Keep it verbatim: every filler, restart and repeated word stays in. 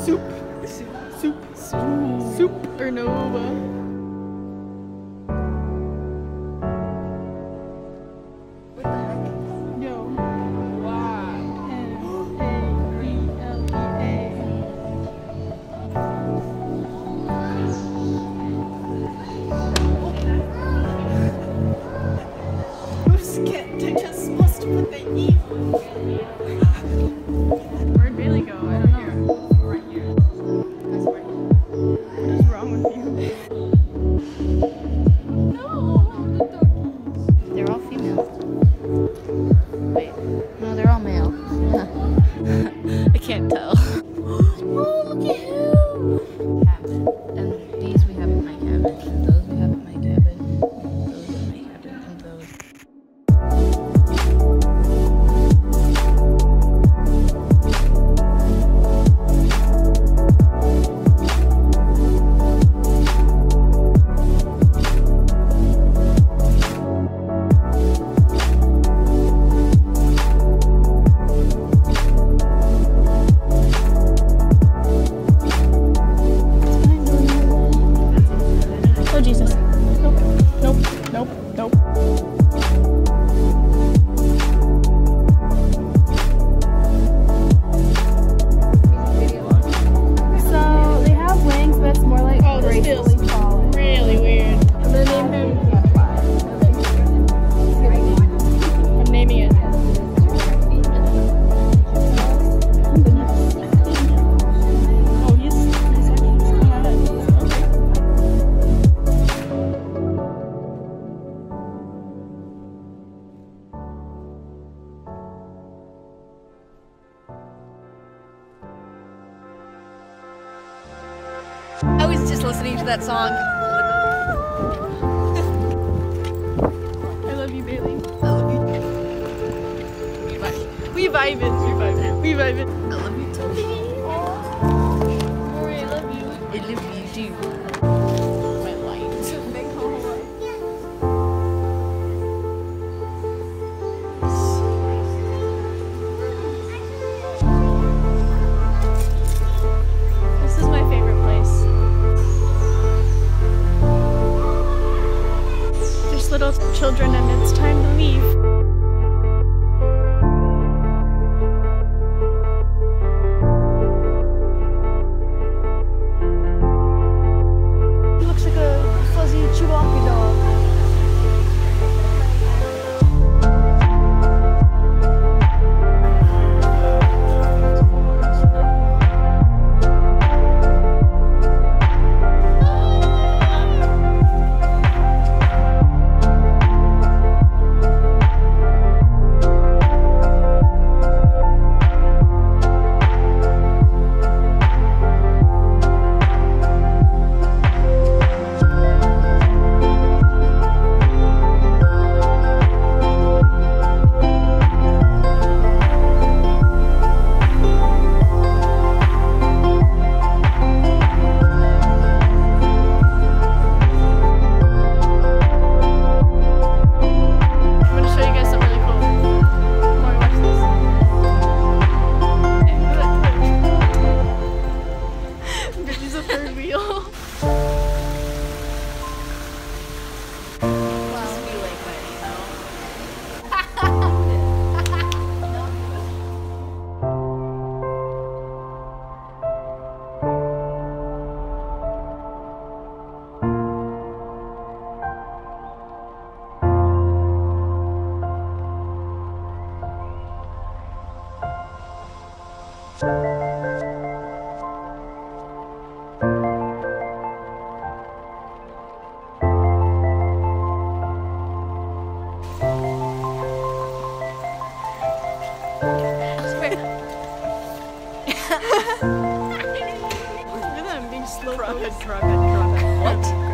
Soup. Soup. Soup. Soup. Soup or Nova. Where'd Bailey go? I don't know. Right here. What is wrong with you? No, they're all female. Wait, no, they're all male. I can't tell. Oh, look at him! Cabin. And these we have in my cabin, and those we have in my cabin, and those in my cabin, and those. I was just listening to that song. I love you, Bailey. I love you. We vibe it. We vibe it. We vibe it. I love you too, baby. Rory, I love you. I love you too. My light. This is my favorite place. There's little children and it's time to leave. Look at that, I'm being slow. Drop it, drop it, drop it. What?